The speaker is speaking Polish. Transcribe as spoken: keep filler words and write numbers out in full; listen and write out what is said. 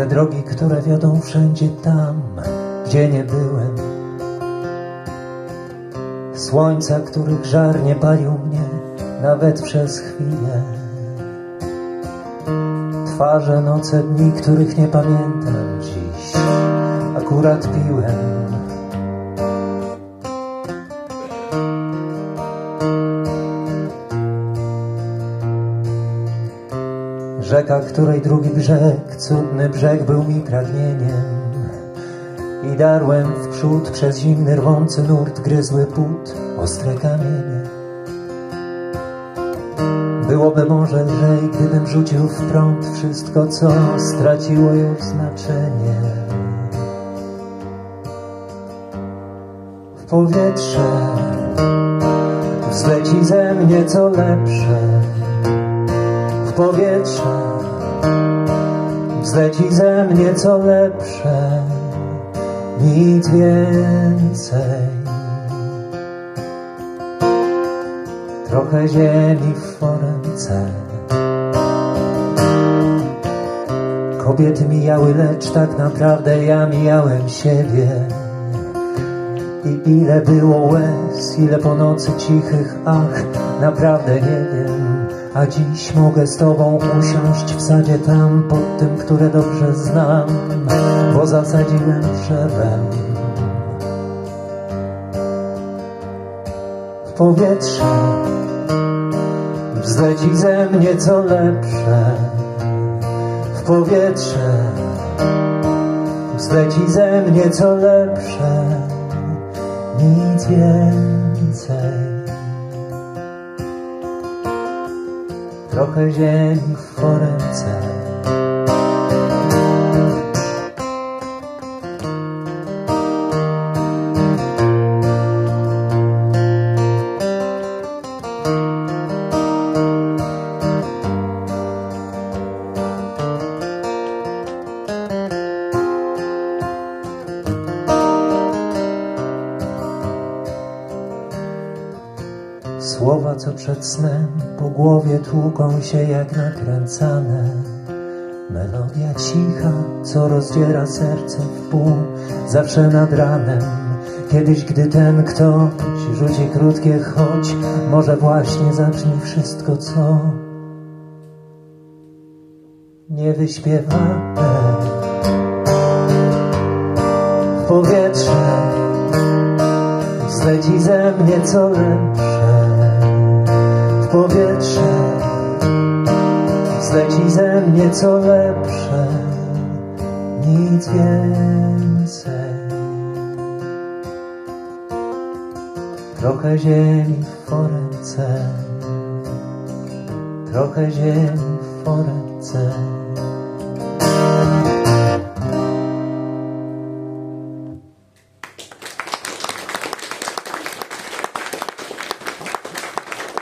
te drogi, które wiodą wszędzie tam, gdzie nie byłem. Słońca, których żar nie palił mnie nawet przez chwilę. Twarze, noce, dni, których nie pamiętam dziś, akurat piłem. Rzeka, której drugi brzeg, cudny brzeg, był mi pragnieniem. I darłem w przód przez zimny, rwący nurt, gryzły płód, ostre kamienie. Byłoby może lżej, gdybym rzucił w prąd wszystko, co straciło już znaczenie. W powietrze wzleci ze mnie co lepsze. W powietrze wzleci ze mnie co lepsze, nic więcej. Trochę ziemi w foremce. Kobiety mijały, lecz tak naprawdę ja mijałem siebie. I ile było łez, ile po nocy cichych ach, naprawdę nie wiem. A dziś mogę z tobą usiąść w sadzie tam, pod tym, które dobrze znam, bo zasadziłem drzewem. W powietrze wzleci ze mnie co lepsze. W powietrze wzleci ze mnie co lepsze, nic więcej. Trochę ziemi w foremce. Słowa, co przed snem po głowie tłuką się jak nakręcane. Melodia cicha, co rozdziera serce w pół, zawsze nad ranem. Kiedyś, gdy ten ktoś rzuci krótkie choć, może właśnie zabrzmi wszystko, co niewyśpiewane. W powietrze wzleci ze mnie co lepsze. W powietrze wzleci ze mnie co lepsze, nic więcej. Trochę ziemi w foremce. Trochę ziemi w foremce.